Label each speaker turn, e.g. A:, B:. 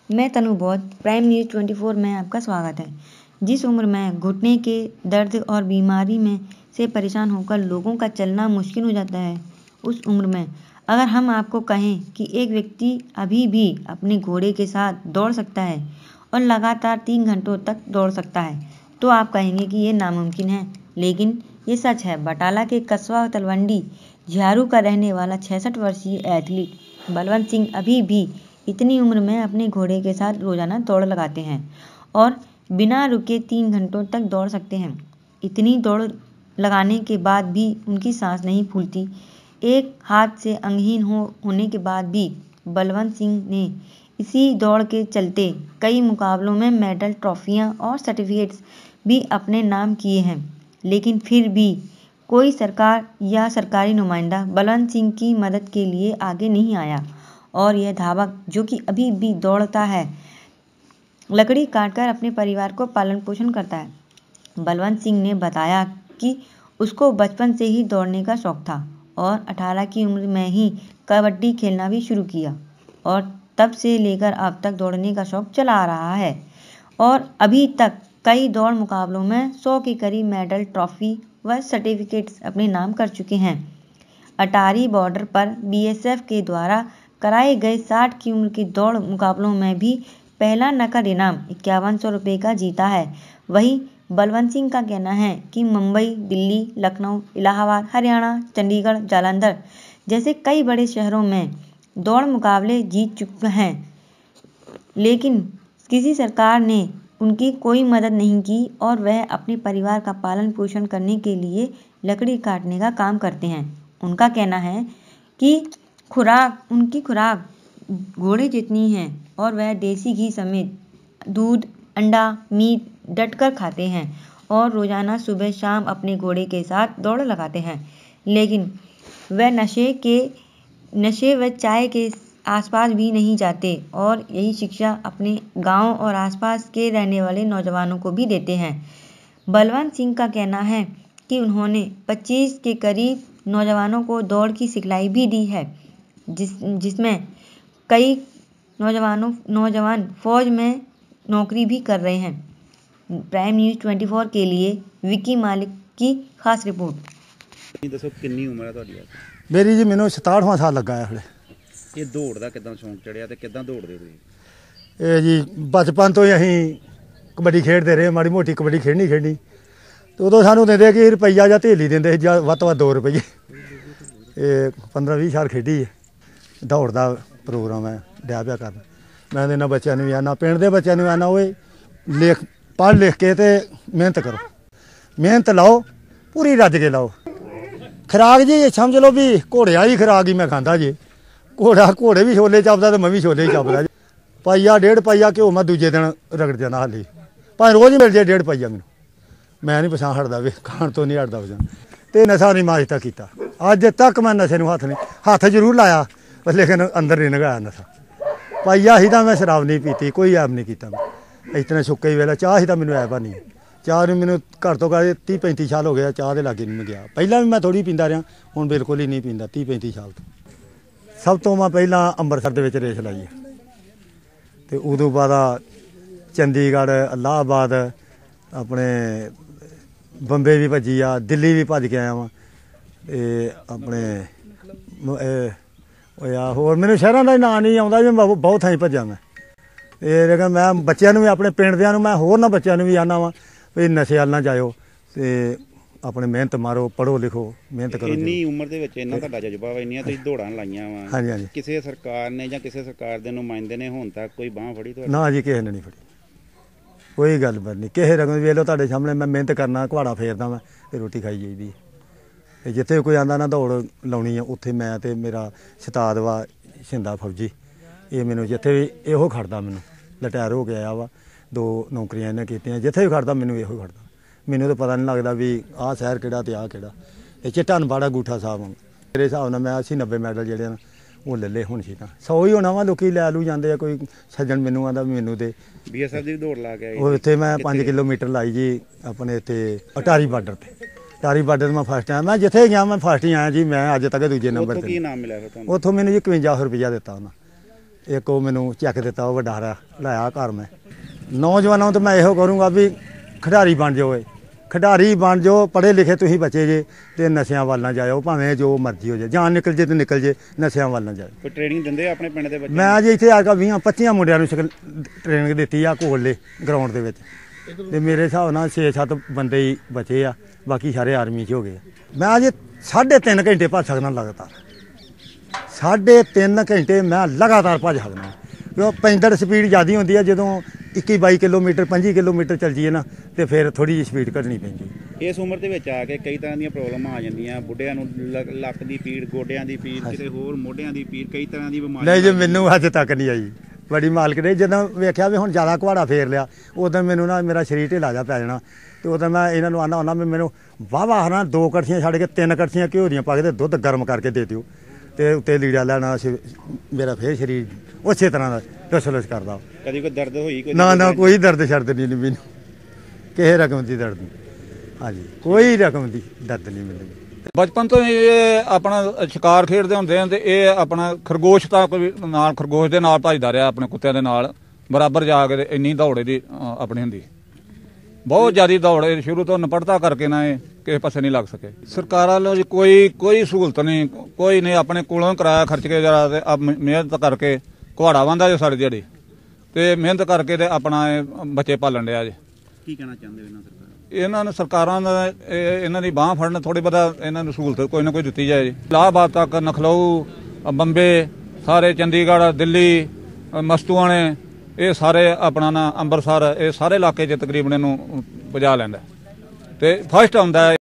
A: मैं तनु बौद्ध, prime news 24 में आपका स्वागत है। जिस उम्र में घुटने के दर्द और बीमारी में से परेशान होकर लोगों का चलना मुश्किल हो जाता है, उस उम्र में अगर हम आपको कहें कि एक व्यक्ति अभी भी अपने घोड़े के साथ दौड़ सकता है और लगातार 3 घंटों तक दौड़ सकता है, तो आप कहेंगे कि ये नामुमकिन है। लेकिन ये सच है। बटाला के कस्बा तलवंडी झारू का रहने वाला 66 वर्षीय एथलीट बलवंत सिंह अभी भी इतनी उम्र में अपने घोड़े के साथ रोजाना दौड़ लगाते हैं और बिना रुके 3 घंटों तक दौड़ सकते हैं। इतनी दौड़ लगाने के बाद भी उनकी सांस नहीं फूलती। एक हाथ से अंगहीन होने के बाद भी बलवंत सिंह ने इसी दौड़ के चलते कई मुकाबलों में मेडल, ट्रॉफियां और सर्टिफिकेट्स भी अपने नाम किए हैं। लेकिन फिर भी कोई सरकार या सरकारी नुमाइंदा बलवंत सिंह की मदद के लिए आगे नहीं आया और यह धावक, जो कि अभी भी दौड़ता है, लकड़ी काटकर अपने परिवार को पालन पोषण करता है। बलवंत सिंह ने बताया कि उसको बचपन से ही दौड़ने का शौक था और 18 की उम्र में ही कबड्डी खेलना भी शुरू किया और तब से लेकर अब तक दौड़ने का शौक चला आ रहा है और अभी तक कई दौड़ मुकाबलों में 100 के करीब मेडल, ट्रॉफी व सर्टिफिकेट्स अपने नाम कर चुके हैं। अटारी बॉर्डर पर बीएसएफ के द्वारा कराए गए 60 की उम्र के दौड़ मुकाबलों में भी पहला नकद इनाम 5100 रुपये का जीता है। वहीं बलवंत सिंह का कहना है कि मुंबई, दिल्ली, लखनऊ, इलाहाबाद, हरियाणा, चंडीगढ़, जालंधर जैसे कई बड़े शहरों में दौड़ मुकाबले जीत चुके हैं, लेकिन किसी सरकार ने उनकी कोई मदद नहीं की और वह अपने परिवार का पालन पोषण करने के लिए लकड़ी काटने का काम करते हैं। उनका कहना है कि उनकी खुराक घोड़े जितनी है और वह देसी घी समेत दूध, अंडा, मीट डटकर खाते हैं और रोजाना सुबह शाम अपने घोड़े के साथ दौड़ लगाते हैं। लेकिन वह नशे व चाय के आसपास भी नहीं जाते और यही शिक्षा अपने गांव और आसपास के रहने वाले नौजवानों को भी देते हैं। बलवंत सिंह का कहना है कि उन्होंने 25 के करीब नौजवानों को दौड़ की सिखलाई भी दी है, जिसमें कई नौजवान फौज में नौकरी भी कर रहे हैं। प्राइम न्यूज़ 24 के लिए विकी मालिक की खास रिपोर्ट।
B: दसो कितनी उम्र है ਤੁਹਾਡੀ?
C: मेरी जी मैंने 67वां साल लगा है।
B: ਇਹ ਦੌੜ ਦਾ ਕਿਦਾਂ ਸ਼ੌਂਕ ਚੜਿਆ ਤੇ ਕਿਦਾਂ ਦੌੜਦੇ ਤੁਸੀਂ?
C: ਇਹ ਜੀ ਬਚਪਨ ਤੋਂ ਹੀ ਅਸੀਂ ਕਬੱਡੀ ਖੇਡਦੇ ਰਹੇ, ਮਾੜੀ ਮੋਟੀ ਕਬੱਡੀ ਖੇਡਣੀ ਤੇ ਉਦੋਂ ਸਾਨੂੰ ਦਿੰਦੇ ਕਿ ਰੁਪਈਆ ਜਾਂ ਢੇਲੀ ਦਿੰਦੇ ਸੀ, ਜਾਂ ਵੱਧ ਤੋਂ ਵੱਧ 2 ਰੁਪਏ। ਇਹ 15-20 ਸਾਲ ਖੇਡੀ ਹੈ। ਦੌੜ ਦਾ ਪ੍ਰੋਗਰਾਮ ਹੈ ਡਿਆ ਪਿਆ ਕਰਨ। ਮੈਂ ਇਹਨਾਂ ਬੱਚਿਆਂ ਨੂੰ ਵੀ ਆਨਾ, ਪਿੰਡ ਦੇ ਬੱਚਿਆਂ ਨੂੰ ਆਨਾ, ਓਏ ਪੜ੍ਹ ਲਿਖ ਕੇ ਤੇ ਮਿਹਨਤ ਕਰੋ, ਮਿਹਨਤ ਲਾਓ, ਪੂਰੀ ਰੱਜ ਕੇ ਲਾਓ। ਖੁਰਾਕ ਜੀ ਸਮਝ ਲਓ ਵੀ ਘੋੜੇ ਵਾਲੀ ਖੁਰਾਕ ਹੀ ਮੈਂ ਖਾਂਦਾ ਜੀ। ਘੋੜੇ ਵੀ ਛੋਲੇ ਚੱਪਦਾ ਤੇ ਮੈਂ ਵੀ ਛੋਲੇ ਹੀ ਚੱਪਦਾ ਜੀ। ਪਾਈਆ 1.5 ਪਾਈਆ ਘਿਓ ਮੈਂ ਦੂਜੇ ਦਿਨ ਰਗੜ ਜਾਣਾ ਹਾਲੇ, ਭਾਵੇਂ ਰੋਜ਼ ਹੀ ਮਿਲ ਜੇ 1.5 ਪਾਈਆ ਮੈਨੂੰ। ਮੈਂ ਨਹੀਂ ਪਛਾਣ ਹਟਦਾ ਵੀ ਖਾਣ ਤੋਂ ਨਹੀਂ ਹਟਦਾ ਵਜਨ। ਤੇ ਨਸ਼ਾ ਨਹੀਂ ਮੈਂ ਅੱਜ ਤੱਕ ਕੀਤਾ। ਅੱਜ ਤੱਕ ਮੈਂ ਨਸ਼ੇ ਨੂੰ ਹੱਥ ਜ਼ਰੂਰ ਲਾਇਆ, ਲੇਕਿਨ ਅੰਦਰ ਨਹੀਂ ਲਗਾਇਆ ਨਸ਼ਾ। ਪਾਈਆ ਹੀ ਤਾਂ ਮੈਂ ਸ਼ਰਾਬ ਨਹੀਂ ਪੀਤੀ, ਕੋਈ ਐਬ ਨਹੀਂ ਕੀਤਾ ਮੈਂ। ਇਤਨੇ ਸੁੱਕੇ ਹੀ ਵੇਲਾ ਚਾਹ ਹੀ ਤਾਂ ਮੈਨੂੰ ਐਬ ਨਹੀਂ। ਚਾਹ ਨੂੰ ਮੈਨੂੰ ਘੱਟ ਤੋਂ ਘੱਟ 30-35 ਸਾਲ ਹੋ ਗਿਆ ਚਾਹ ਦੇ ਲਾਗੇ ਨਹੀਂ ਮੈਂ ਗਿਆ। ਪਹਿਲਾਂ ਵੀ ਮੈਂ ਥੋੜ੍ਹੀ ਪੀਂਦਾ ਰਿਹਾ, ਹੁਣ ਬਿਲਕੁਲ ਹੀ ਨਹੀਂ ਪੀਂਦਾ 30-35 ਸਾਲ ਤੋਂ। ਸਭ ਤੋਂ ਮੈਂ ਪਹਿਲਾਂ ਅੰਮ੍ਰਿਤਸਰ ਦੇ ਵਿੱਚ ਰੇਸ ਲਾਈ ਹੈ ਅਤੇ ਉਦੋਂ ਬਾਅਦ ਚੰਡੀਗੜ੍ਹ, ਇਲਾਹਾਬਾਦ, ਆਪਣੇ ਬੰਬੇ ਵੀ ਭੱਜੀ ਆ, ਦਿੱਲੀ ਵੀ ਭੱਜ ਕੇ ਆਇਆ ਵਾਂ ਅਤੇ ਆਪਣੇ ਹੋਰ ਮੈਨੂੰ ਸ਼ਹਿਰਾਂ ਦਾ ਨਾਂ ਨਹੀਂ ਆਉਂਦਾ ਵੀ ਮੈਂ ਬਹੁਤ ਥਾਈਂ ਭੱਜਾ ਮੈਂ। ਇਹ ਲੇਕਿਨ ਮੈਂ ਬੱਚਿਆਂ ਨੂੰ ਵੀ, ਆਪਣੇ ਪਿੰਡ ਦਿਆਂ ਨੂੰ, ਮੈਂ ਹੋਰਨਾਂ ਬੱਚਿਆਂ ਨੂੰ ਵੀ ਆਉਂਦਾ ਵਾਂ ਵੀ ਨਸ਼ੇ ਵੱਲ ਨਾ ਜਾਇਓ ਅਤੇ ਆਪਣੇ ਮਿਹਨਤ ਮਾਰੋ, ਪੜ੍ਹੋ ਲਿਖੋ, ਮਿਹਨਤ ਕਰੋ।
B: ਇੰਨੀ ਉਮਰ ਦੇ ਵਿੱਚ ਇੰਨਾ ਤੁਹਾਡਾ ਜਜ਼ਬਾ ਵਾ, ਇੰਨੀਆਂ ਤੁਸੀਂ ਦੌੜਾਂ ਲਾਈਆਂ ਵਾ।
C: ਹਾਂਜੀ ਹਾਂਜੀ।
B: ਕਿਸੇ ਸਰਕਾਰ ਨੇ ਜਾਂ ਕਿਸੇ ਸਰਕਾਰ ਦੇ ਨੁਮਾਇੰਦੇ ਨੇ ਹੁਣ ਤੱਕ ਕੋਈ ਬਾਂਹ ਫੜੀ ਤੁਹਾਡੀ?
C: ਨਾ ਜੀ, ਕਿਸੇ ਨੇ ਨਹੀਂ ਫੜੀ, ਕੋਈ ਗੱਲਬਾਤ ਨਹੀਂ। ਕਿਸੇ ਰਕਮ ਵੇਖ ਲਓ ਤੁਹਾਡੇ ਸਾਹਮਣੇ ਮੈਂ ਮਿਹਨਤ ਕਰਨਾ, ਕੁਹਾੜਾ ਫੇਰਦਾ ਮੈਂ ਅਤੇ ਰੋਟੀ ਖਾਈ ਜਾਈਦੀ। ਅਤੇ ਜਿੱਥੇ ਕੋਈ ਆਉਂਦਾ ਨਾ ਦੌੜ ਲਾਉਣੀ ਆ, ਉੱਥੇ ਮੈਂ ਅਤੇ ਮੇਰਾ ਉਸਤਾਦ ਵਾ ਸ਼ਿੰਦਾ ਫੌਜੀ, ਇਹ ਮੈਨੂੰ ਜਿੱਥੇ ਵੀ ਇਹੋ ਖੜਦਾ। ਮੈਨੂੰ ਰਿਟਾਇਰ ਹੋ ਕੇ ਆਇਆ ਵਾ, 2 ਨੌਕਰੀਆਂ ਇਹਨੇ ਕੀਤੀਆਂ, ਜਿੱਥੇ ਵੀ ਖੜਦਾ ਮੈਨੂੰ ਇਹੋ ਖੜਦਾ। ਮੈਨੂੰ ਤਾਂ ਪਤਾ ਨਹੀਂ ਲੱਗਦਾ ਵੀ ਆਹ ਸ਼ਹਿਰ ਕਿਹੜਾ ਅਤੇ ਆਹ ਕਿਹੜਾ। ਇਹ ਚਿੱਟਾ ਨਬਾੜਾ ਅੰਗੂਠਾ ਸਾਹਿਬ ਮੇਰੇ ਹਿਸਾਬ ਨਾਲ ਮੈਂ 80-90 ਮੈਡਲ ਜਿਹੜੇ ਨਾ ਉਹ ਲੈ ਲਏ ਹੁਣ ਸੀ ਤਾਂ 100 ਹੀ ਹੋਣਾ ਵਾ। ਲੋਕੀ ਲੈ ਲੂ ਜਾਂਦੇ ਆ, ਕੋਈ ਸੱਜਣ ਮੈਨੂੰ ਆਉਂਦਾ ਮੈਨੂੰ ਤੇ
B: BSF ਦੀ ਦੌੜ ਲਾ ਕੇ ਆਏ।
C: ਉਹ ਇੱਥੇ ਮੈਂ 5 ਕਿਲੋਮੀਟਰ ਲਾਈ ਜੀ ਆਪਣੇ ਇੱਥੇ ਅਟਾਰੀ ਬਾਰਡਰ ਤੇ। ਅਟਾਰੀ ਬਾਰਡਰ ਮੈਂ ਫਸਟ ਆਇਆ, ਮੈਂ ਜਿੱਥੇ ਗਿਆ ਮੈਂ ਫਸਟ ਹੀ ਆਇਆ ਜੀ। ਮੈਂ ਅੱਜ ਤੱਕ ਦੂਜੇ ਨੰਬਰ 'ਤੇ।
B: ਕੀ ਨਾਮ ਮਿਲਿਆ ਫਿਰ ਤੁਹਾਨੂੰ?
C: ਉੱਥੋਂ ਮੈਨੂੰ ਜੀ 5100 ਰੁਪਈਆ ਦਿੱਤਾ ਉਹਨਾਂ। ਇੱਕ ਉਹ ਮੈਨੂੰ ਚੈੱਕ ਦਿੱਤਾ, ਉਹ ਵੱਡਾ ਲਾਇਆ ਘਰ ਮੈਂ। ਨੌਜਵਾਨਾਂ ਨੂੰ ਤਾਂ ਮੈਂ ਇਹੋ ਕਰੂੰਗਾ ਵੀ ਖਿਡਾਰੀ ਬਣ ਜਾਓ, ਖਿਡਾਰੀ ਬਣ ਜਾਓ, ਪੜ੍ਹੇ ਲਿਖੇ ਤੁਸੀਂ ਬੱਚੇ ਜੇ ਤੇ ਨਸ਼ਿਆਂ ਵੱਲ ਨਾ ਜਾਇਓ, ਭਾਵੇਂ ਜੋ ਮਰਜ਼ੀ ਹੋ ਜਾਏ, ਜਾਨ ਨਿਕਲ ਜੇ ਤੇ ਨਿਕਲ ਜੇ, ਨਸ਼ਿਆਂ ਵੱਲ ਨਾ ਜਾਇਓ।
B: ਕੋਈ ਟ੍ਰੇਨਿੰਗ ਦਿੰਦੇ ਆ ਆਪਣੇ ਪਿੰਡ ਦੇ ਬੱਚੇ?
C: ਮੈਂ ਜੀ ਇੱਥੇ ਆ ਕੇ 20-25 ਮੁੰਡਿਆਂ ਨੂੰ ਟ੍ਰੇਨਿੰਗ ਦਿੱਤੀ ਆ ਕੋਲੇ ਗਰਾਊਂਡ ਦੇ ਵਿੱਚ, ਤੇ ਮੇਰੇ ਹਿਸਾਬ ਨਾਲ 6-7 ਬੰਦੇ ਹੀ ਬਚੇ ਆ, ਬਾਕੀ ਸਾਰੇ ਆਰਮੀ 'ਚ ਹੋ ਗਏ। ਮੈਂ ਅਜੇ 3.5 ਘੰਟੇ ਭੱਜ ਸਕਦਾ ਲਗਾਤਾਰ, 3.5 ਘੰਟੇ ਮੈਂ ਲਗਾਤਾਰ ਭੱਜ ਸਕਦਾ, ਕਿਉਂ ਪੈਂਦੜ ਸਪੀਡ ਜ਼ਿਆਦਾ ਹੁੰਦੀ ਆ। ਜਦੋਂ 21-22 ਕਿਲੋਮੀਟਰ 25 ਕਿਲੋਮੀਟਰ ਚੱਲ ਜੀਏ ਨਾ, ਤੇ ਫਿਰ ਥੋੜੀ ਜਿਹੀ ਸਪੀਡ ਘਟਣੀ ਪੈਂਦੀ।
B: ਇਸ ਉਮਰ ਦੇ ਵਿੱਚ ਆ ਕੇ ਕਈ ਤਰ੍ਹਾਂ ਦੀਆਂ ਪ੍ਰੋਬਲਮਾਂ ਆ ਜਾਂਦੀਆਂ, ਬੁੱਢਿਆਂ ਨੂੰ ਲੱਕ ਦੀ ਪੀੜ, ਗੋਡਿਆਂ ਦੀ ਪੀੜ, ਕਿਤੇ ਹੋਰ ਮੋਢਿਆਂ ਦੀ ਪੀੜ, ਕਈ ਤਰ੍ਹਾਂ ਦੀ ਬਿਮਾਰੀਆਂ।
C: ਨਹੀਂ ਜੀ, ਮੈਨੂੰ ਅੱਜ ਤੱਕ ਨਹੀਂ ਆਈ, ਬੜੀ ਮਾਲਕ ਨੇ। ਜਦੋਂ ਵੇਖਿਆ ਵੀ ਹੁਣ ਜ਼ਿਆਦਾ ਕੁਹਾੜਾ ਫੇਰ ਲਿਆ, ਉਦੋਂ ਮੈਨੂੰ ਨਾ ਮੇਰਾ ਸਰੀਰ ਢਿੱਲਾ ਜਿਹਾ ਪੈ ਜਾਣਾ, ਤੇ ਉਦੋਂ ਮੈਂ ਇਹਨਾਂ ਨੂੰ ਆਉਂਦਾ ਵੀ ਮੈਨੂੰ ਵਾਹਵਾ ਹਨਾ 2 ਕੜਛੀਆਂ ਛੱਡ ਕੇ 3 ਕੜਛੀਆਂ ਘਿਓ ਦੀਆਂ ਪਾ ਕੇ ਤੇ ਦੁੱਧ ਗਰਮ ਕਰਕੇ ਦੇ ਦਿਓ, ਤੇ ਉੱਤੇ ਲੀੜਾ ਲੈਣਾ, ਮੇਰਾ ਫੇਰ ਸਰੀਰ ਉਸੇ ਤਰ੍ਹਾਂ ਦਾ ਲੁਸ ਕਰਦਾ।
B: ਕਦੀ ਕੋਈ ਦਰਦ ਹੋਈ?
C: ਨਾ ਕੋਈ ਦਰਦ ਛੱਡ ਨਹੀਂ ਮੈਨੂੰ, ਕਿਸੇ ਰਕਮ ਦੀ ਦਰਦ ਨਹੀਂ। ਹਾਂਜੀ, ਕੋਈ ਰਕਮ ਦੀ ਦਰਦ ਨਹੀਂ ਮੈਨੂੰ।
D: ਬਚਪਨ ਤੋਂ ਇਹ ਆਪਣਾ ਸ਼ਿਕਾਰ ਖੇਡਦੇ ਹੁੰਦੇ ਆ, ਤੇ ਇਹ ਆਪਣਾ ਖਰਗੋਸ਼ ਤੱਕ ਨਾਲ, ਖਰਗੋਸ਼ ਦੇ ਨਾਲ ਭੱਜਦਾ ਰਿਹਾ, ਆਪਣੇ ਕੁੱਤਿਆਂ ਦੇ ਨਾਲ ਬਰਾਬਰ ਜਾ ਕੇ। ਇੰਨੀ ਦੌੜ ਦੀ ਆਪਣੀ ਹੁੰਦੀ, ਬਹੁਤ ਜ਼ਿਆਦਾ ਦੌੜ। ਸ਼ੁਰੂ ਤੋਂ ਅਨਪੜ੍ਹਤਾ ਕਰਕੇ ਨਾ ਇਹ ਕਿਸੇ ਪਾਸੇ ਨਹੀਂ ਲੱਗ ਸਕੇ। ਸਰਕਾਰਾਂ ਵੱਲੋਂ ਜੀ ਕੋਈ ਸਹੂਲਤ ਨਹੀਂ, ਕੋਈ ਨਹੀਂ। ਆਪਣੇ ਕੋਲੋਂ ਕਿਰਾਇਆ ਖਰਚ ਕੇ ਜਰਾ ਤੇ ਮਿਹਨਤ ਕਰਕੇ ਕੁਹਾੜਾ ਵਾਂਦਾ ਜੋ ਸਾਡੀ ਦਿਹਾੜੀ, ਤੇ ਮਿਹਨਤ ਕਰਕੇ ਤੇ ਆਪਣਾ ਬੱਚੇ ਪਾਲਣ ਡਿਆ ਜੇ।
B: ਕੀ ਕਹਿਣਾ ਚਾਹੁੰਦੇ ਹੋ
D: ਇਹਨਾਂ ਨੂੰ ਸਰਕਾਰਾਂ ਦਾ ਇਹਨਾਂ ਦੀ ਬਾਂਹ ਫੜਨ, ਥੋੜੀ ਬਹੁਤਾ ਇਹਨਾਂ ਨੂੰ ਸਹੂਲਤ ਕੋਈ ਨਾ ਕੋਈ ਦਿੱਤੀ ਜਾਏ ਜੀ। ਇਲਾਹਾਬਾਦ ਤੱਕ, ਨਖਲਊ, ਬੰਬੇ, ਸਾਰੇ ਚੰਡੀਗੜ੍ਹ, ਦਿੱਲੀ, ਮਸਤੂਆਣੇ, ਇਹ ਸਾਰੇ ਆਪਣਾ ਨਾ ਅੰਮ੍ਰਿਤਸਰ, ਇਹ ਸਾਰੇ ਇਲਾਕੇ 'ਚ ਤਕਰੀਬਨ ਇਹਨੂੰ ਪੁਜਾ ਲੈਂਦਾ, ਤੇ ਫਸਟ ਆਉਂਦਾ।